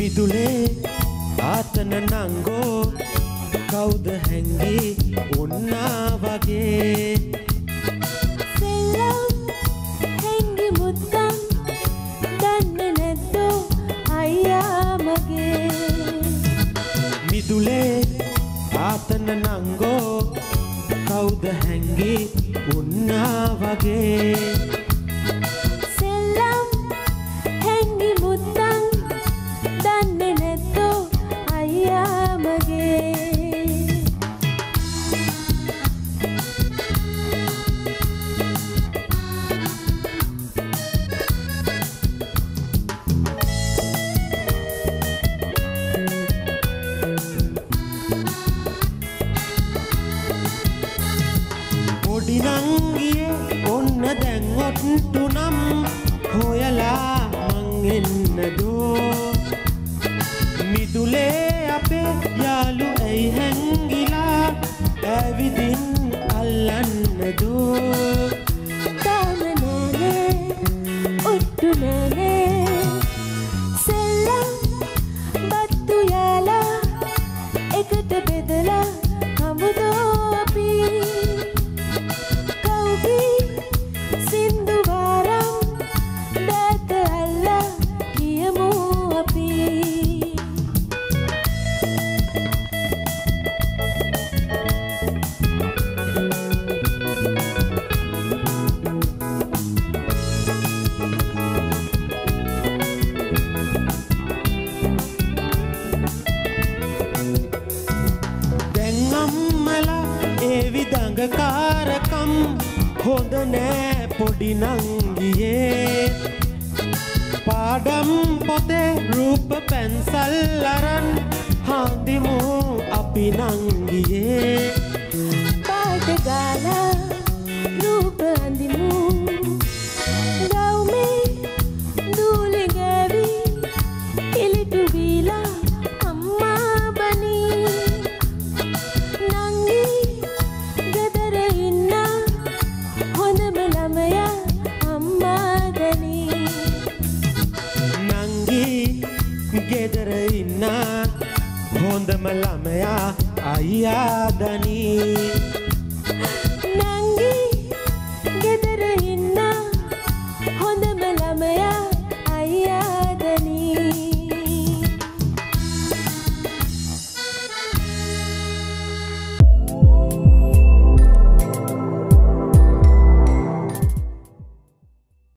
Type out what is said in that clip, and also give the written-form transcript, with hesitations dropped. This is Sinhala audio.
මිදුලේ ආතන නංගෝ කවුද හැංගි උන්නා වගේ සෙල්ලම් හැංගි මුත්තම් දන්නේ නැද්දෝ අයියා මගේ මිදුලේ ආතන නංගෝ කවුද හැංගි උන්නා වගේ සෙල්ලම් හැංගි මුත්තම් දන්නේ නැද්දෝ අයියා මගේ පොඩි නංගියේ ඔන්න දැන් ඔට්ටු නම් හොයලා මං එන්නදෝ මිදුලේ අපේ යාළු ඇයි හැංගිලා ඇවිදින් අල්ලන්නදෝ තාම නෑනේ ඔට්ටු නෑනේ සෙල්ලම් බත්තු යාලා එකට බෙදලා හමුදෝ අපි කවුගේ සින්දු වාරම් දෑත අල්ලා කියමු අපි දැන් අම්මලා ඒ විදඟකාරකම් හොඳ නෑ පොඩි නංගියේ පාඩම් පොතේ රූප පැන්සල් අරන් හඳිමු අපි නංගියේ පාට ගාලා රූප අඳිමු ගවුමේ දූලි ගෑවි ඉලිටු වීලා අම්මා බනී නංගි ගෙදර ඉන්න හොඳම ළමයා අම්මා ගනී නංගි ගෙදර ඉන්න හොඳම ළමයා අයියා දනී